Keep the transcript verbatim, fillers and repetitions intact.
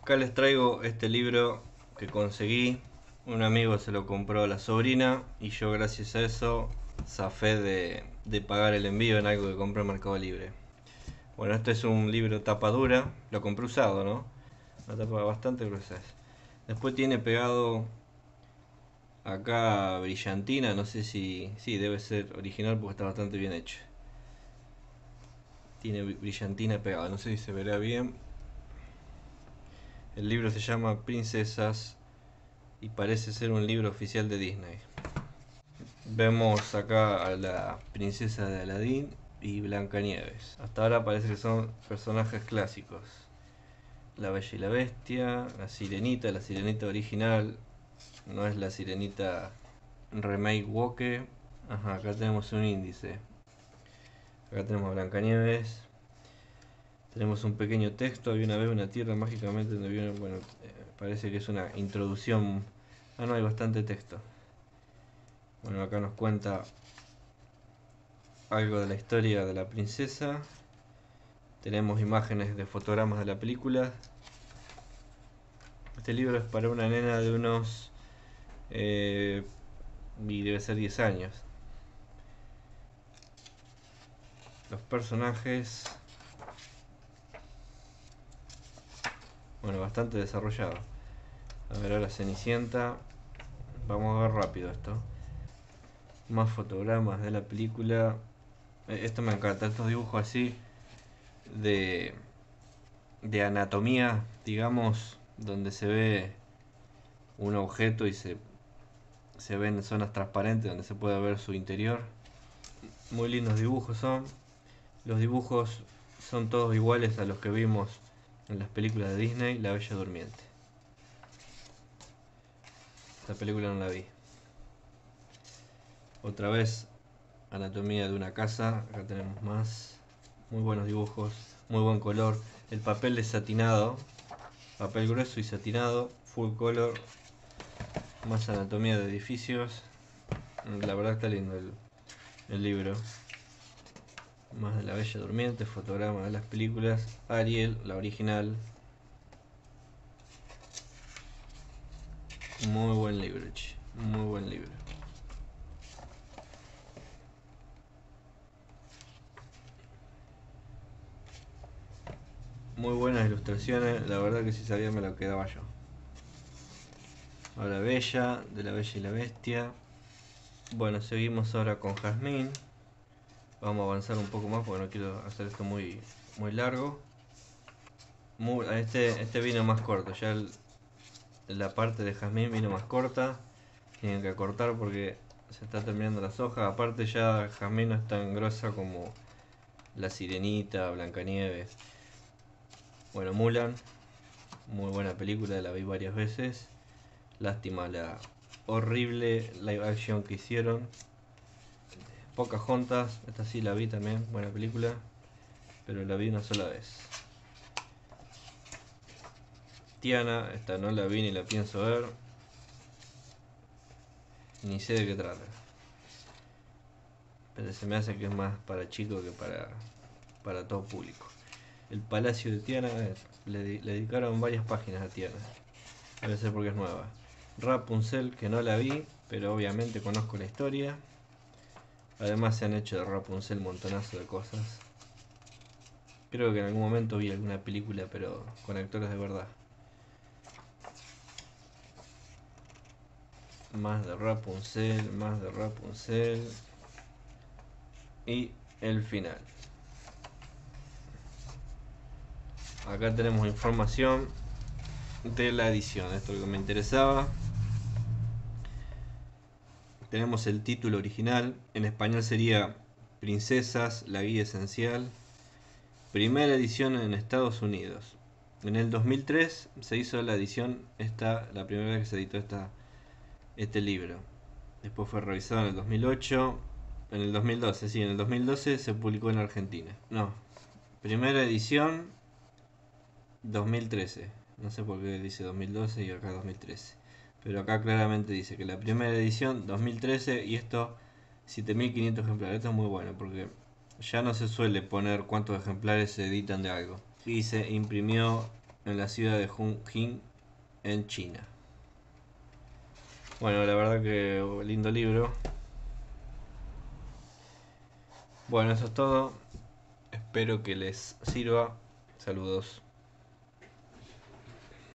Acá les traigo este libro que conseguí. Un amigo se lo compró a la sobrina y yo gracias a eso zafé de, de pagar el envío en algo que compré en Mercado Libre. Bueno, este es un libro tapa dura, lo compré usado, ¿no? Una tapa bastante gruesa. Después tiene pegado acá brillantina, no sé si... Sí, debe ser original porque está bastante bien hecho. Tiene brillantina pegada, no sé si se verá bien. El libro se llama Princesas y parece ser un libro oficial de Disney. Vemos acá a la princesa de Aladín y Blancanieves. Hasta ahora parece que son personajes clásicos. La Bella y la Bestia, la Sirenita, la Sirenita original, no es la Sirenita remake woke. Ajá, acá tenemos un índice. Acá tenemos a Blancanieves. Tenemos un pequeño texto, había una vez una tierra mágicamente donde viene, bueno, eh, parece que es una introducción. Ah, no, hay bastante texto. Bueno, acá nos cuenta algo de la historia de la princesa. Tenemos imágenes de fotogramas de la película. Este libro es para una nena de unos... Eh, y debe ser diez años. Los personajes... Bueno, bastante desarrollado. A ver, ahora Cenicienta. Vamos a ver rápido esto. Más fotogramas de la película. Esto me encanta, estos dibujos así de, de anatomía, digamos, donde se ve un objeto y se, se ven zonas transparentes donde se puede ver su interior. Muy lindos dibujos son. Los dibujos son todos iguales a los que vimos en las películas de Disney, La Bella Durmiente. Esta película no la vi. Otra vez, anatomía de una casa. Acá tenemos más. Muy buenos dibujos, muy buen color. El papel es satinado, papel grueso y satinado, full color. Más anatomía de edificios. La verdad está lindo el, el libro. Más de La Bella Durmiente, fotogramas de las películas. Ariel, la original. Muy buen libro, che. Muy buen libro. Muy buenas ilustraciones, la verdad que si sabía me lo quedaba yo. Ahora Bella, de La Bella y la Bestia. Bueno, seguimos ahora con Jazmín. Vamos a avanzar un poco más porque no quiero hacer esto muy, muy largo. Muy, este, este vino más corto, ya el, la parte de Jazmín vino más corta. Tienen que cortar porque se está terminando las hojas. Aparte ya Jazmín no es tan grosa como la Sirenita, Blancanieves. Bueno, Mulan, muy buena película, la vi varias veces. Lástima la horrible live action que hicieron. Pocahontas, esta sí la vi también, buena película, pero la vi una sola vez. Tiana, esta no la vi ni la pienso ver, ni sé de qué trata. Pero se me hace que es más para chicos que para, para todo público. El Palacio de Tiana, le, le dedicaron varias páginas a Tiana. Debe ser porque es nueva. Rapunzel, que no la vi, pero obviamente conozco la historia. Además se han hecho de Rapunzel montonazo de cosas. Creo que en algún momento vi alguna película, pero con actores de verdad. Más de Rapunzel, más de Rapunzel. Y el final. Acá tenemos información de la edición, esto es lo que me interesaba. Tenemos el título original, en español sería Princesas, la guía esencial. Primera edición en Estados Unidos. En el dos mil tres se hizo la edición, esta, la primera vez que se editó esta, este libro. Después fue revisado en el dos mil ocho, en el dos mil doce, sí, en el dos mil doce se publicó en Argentina. No, primera edición dos mil trece. No sé por qué dice dos mil doce y acá dos mil trece. Pero acá claramente dice que la primera edición dos mil trece y esto siete mil quinientos ejemplares. Esto es muy bueno porque ya no se suele poner cuántos ejemplares se editan de algo. Y se imprimió en la ciudad de Chongqing, en China. Bueno, la verdad que lindo libro. Bueno, eso es todo. Espero que les sirva. Saludos.